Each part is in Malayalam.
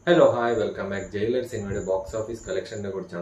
Hello, hi, welcome back. Jailer Cinema box office collection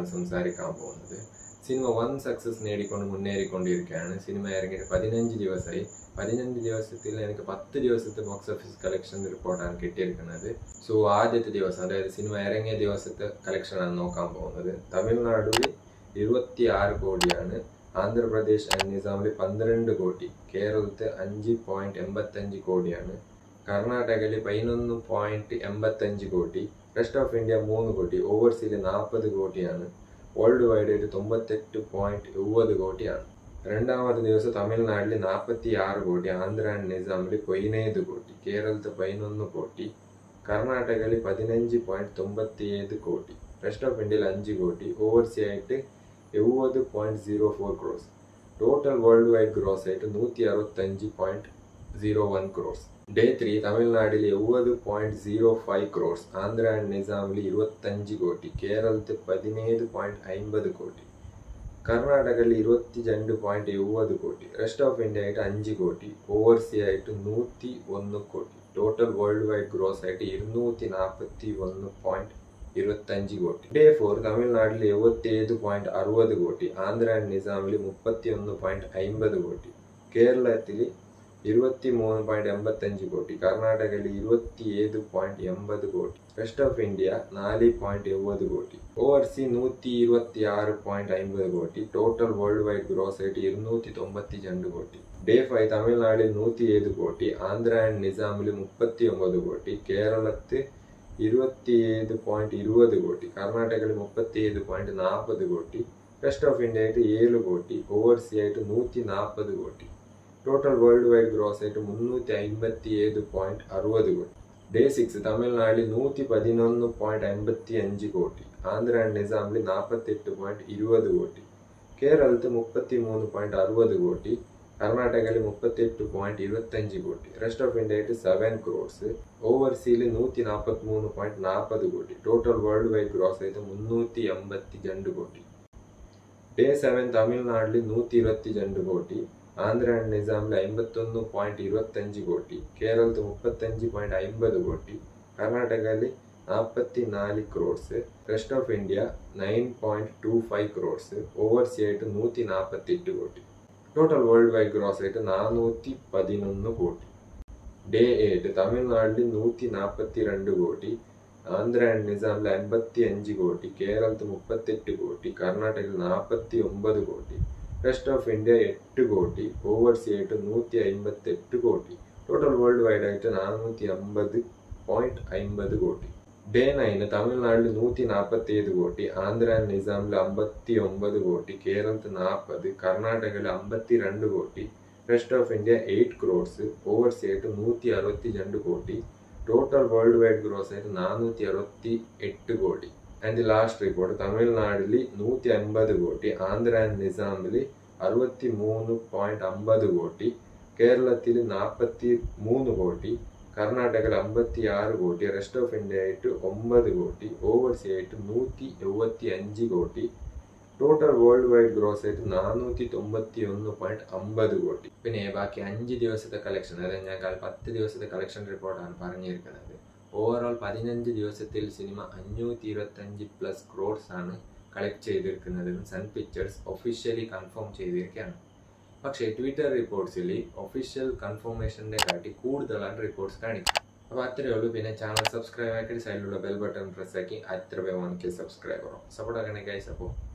cinema one success നേടിക്കൊണ്ട് മുന്നേറിക്കൊണ്ടിരിക്കുകയാണ്. സിനിമ ഇറങ്ങിയിട്ട് 15 ദിവസമായി. 15 ദിവസത്തിൽ എനിക്ക് 10 ദിവസത്തെ ബോക്സ് ഓഫീസ് കളക്ഷൻ റിപ്പോർട്ടാണ് കിട്ടിയിരിക്കുന്നത്. സോ ആദ്യത്തെ ദിവസം അതായത് സിനിമ ഇറങ്ങിയ ദിവസത്തെ കളക്ഷനാണ് നോക്കാൻ പോകുന്നത്. തമിഴ്നാട്ടിൽ 26 കോടിയാണ്, ആന്ധ്രാപ്രദേശ് ആൻഡ് നിസാമിൽ 12 കോടി, കേരളത്തിൽ 5.85 കോടിയാണ്, കർണാടകയിൽ 11.85 കോടി, റെസ്റ്റ് ഓഫ് ഇന്ത്യ 3 കോടി, ഓവർസീയിൽ 40 കോടിയാണ്, വേൾഡ് വൈഡ് 98.70 കോടിയാണ്. രണ്ടാമത്തെ ദിവസം തമിഴ്നാട്ടിൽ 46 കോടി, ആന്ധ്ര ആൻഡ് നിസാമിൽ 15 കോടി, കേരളത്തിൽ 11 കോടി, കർണാടകയിൽ 15.97 കോടി, റെസ്റ്റ് ഓഫ് ഇന്ത്യയിൽ 5 കോടി, ഓവർസീ ആയിട്ട് 70.04 crores. Total worldwide gross ആയിട്ട് 165.01 ക്രോസ്. ഡേ 3 തമിഴ്നാട്ടിൽ 70.05 ക്രോസ്, ആന്ധ്ര ആൻഡ് നിസാമിൽ 25 കോടി, കേരളത്തിൽ 17.50 കോടി, കർണാടകയിൽ 22.70 കോടി, റെസ്റ്റ് ഓഫ് ഇന്ത്യ ആയിട്ട് 5 കോടി, ഓവർസീ ആയിട്ട് 101 കോടി. ടോട്ടൽ വേൾഡ് വൈഡ് ഗ്രോസ് ആയിട്ട് 241.25 കോടി. ഡേ 4 തമിഴ്നാട്ടിൽ 77.60 കോടി, ആന്ധ്ര ആൻഡ് നിസാമിൽ 31.50 കോടി, കേരളത്തിൽ 23.85 കോടി, കർണാടകയിൽ 27.80 കോടി, റെസ്റ്റ് ഓഫ് ഇന്ത്യ 4.70 കോടി, ഓവർസീ 126.50 കോടി. ടോട്ടൽ വേൾഡ് വൈഡ് ഗ്രോസ് ആയിട്ട് 292 കോടി. ഡേ 5 തമിഴ്നാട്ടിൽ 107 കോടി, ആന്ധ്ര ആൻഡ് നിസാമിൽ 39 കോടി, കേരളത്തിൽ 27.20 കോടി, കർണാടകയിൽ 37.40 കോടി, റെസ്റ്റ് ഓഫ് ഇന്ത്യ ആയിട്ട് 7 കോടി, ഓവർസീ ആയിട്ട് 140 കോടി. ടോട്ടൽ വേൾഡ് വൈഡ് ഗ്രോസ് ആയിട്ട് 357.60 കോടി. ഡേ 6 തമിഴ്നാട്ടിൽ 111.55 കോടി, ആന്ധ്ര ആൻഡ് നിസാമിൽ 48.20 കോടി, കേരളത്തിൽ 33.60 കോടി, കർണാടകയിൽ 38.25 കോടി, റെസ്റ്റ് ഓഫ് ഇന്ത്യ ആയിട്ട് 7 ക്രോർസ്, ഓവർസീയിൽ 143.40 കോടി. ടോട്ടൽ വേൾഡ് വൈഡ് ഗ്രോസ് ആയിട്ട് 382 കോടി. ഡേ 7 തമിഴ്നാട്ടിൽ 122 കോടി, ആന്ധ്ര ആൻഡ് നിസാമിൽ 51.25 കോടി, കേരളത്തിൽ 35.50 കോടി, കർണാടകയിൽ 44 crores, rest of India 9.25 crores, oversea ആയിട്ട് 148 കോടി. ടോട്ടൽ വേൾഡ് വൈഡ് ഗ്രോസ് ആയിട്ട് 411 കോടി. ഡേ 8 തമിഴ്നാട്ടിൽ 142 കോടി, ആന്ധ്ര ആൻഡ് നിസാമിൽ 55 കോടി, കേരളത്തിൽ 38 കോടി, കർണാടകയിൽ 49 കോടി, റെസ്റ്റ് ഓഫ് ഇന്ത്യ 8 കോടി, ഓവർസീ ആയിട്ട് 158 കോടി. ടോട്ടൽ വേൾഡ് വൈഡ് ആയിട്ട് 450.50 കോടി. ഡേ 9 തമിഴ്നാട്ടിൽ 147 കോടി, ആന്ധ്ര ആൻഡ് നിസാമിൽ 59 കോടി, കേരളത്തിൽ 40, കർണാടകയിൽ 52 കോടി, rest of India 8 crores, oversea ആയിട്ട് 162 കോടി. ടോട്ടൽ വേൾഡ് വൈഡ് ഗ്രോസ് ആയിട്ട് 468 കോടി. ആൻഡ് ലാസ്റ്റ് റിപ്പോർട്ട് തമിഴ്നാട്ടിൽ 150 കോടി, ആന്ധ്ര ആൻഡ് നിസാമിൽ 63.50 കോടി, കേരളത്തിൽ 43 കോടി, കർണാടകയിൽ 56 കോടി, റെസ്റ്റ് ഓഫ് ഇന്ത്യ ആയിട്ട് 9 കോടി, ഓവർസീ ആയിട്ട് 175 കോടി. ടോട്ടൽ വേൾഡ് വൈഡ് ഗ്രോസ് ആയിട്ട് 491.50 കോടി. പിന്നെ ബാക്കി 5 ദിവസത്തെ കളക്ഷൻ, അതായത് ഞാൻ 10 ദിവസത്തെ കളക്ഷൻ റിപ്പോർട്ടാണ് പറഞ്ഞിരിക്കുന്നത്. ഓവറോൾ 15 ദിവസത്തിൽ സിനിമ 525+ ക്രോർസ് ആണ് കളക്ട് ചെയ്തിരിക്കുന്നതെന്ന് സൺ പിക്ചേഴ്സ് ഒഫീഷ്യലി കൺഫേം ചെയ്തിരിക്കുകയാണ്. പക്ഷേ ട്വിറ്റർ റിപ്പോർട്ട്സിൽ ഒഫീഷ്യൽ കൺഫർമേഷൻ്റെ കാട്ടി കൂടുതലാണ് റിപ്പോർട്ട്സ് കാണിക്കുക. അപ്പോൾ അത്രയേ ഉള്ളൂ. പിന്നെ ചാനൽ സബ്സ്ക്രൈബ് ആക്കിയിട്ട് സൈഡിലുള്ള ബെൽ ബട്ടൺ പ്രസ് ആക്കി അത്ര വേണമെങ്കിൽ സബ്സ്ക്രൈബ് ആവും. സപ്പോർട്ട് ആക്കണേ ഗൈസ്. അപ്പോൾ